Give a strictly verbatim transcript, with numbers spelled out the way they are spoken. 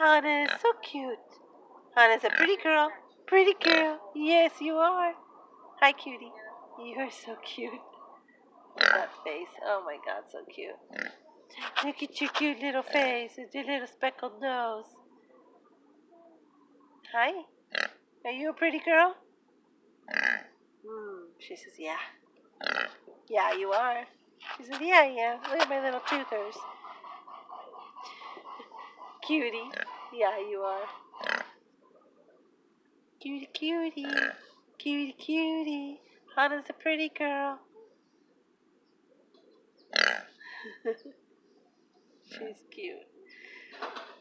Hana is so cute. Hana's a pretty girl. Pretty girl. Yes, you are. Hi, cutie. You're so cute. That face. Oh my god, so cute. Look at your cute little face with your little speckled nose. Hi. Are you a pretty girl? Hmm. She says, yeah. Yeah, you are. She says, yeah, yeah. Look at my little toothers. Cutie. Yeah, you are. Cutie, cutie. Cutie, cutie. Hana's a pretty girl. She's cute.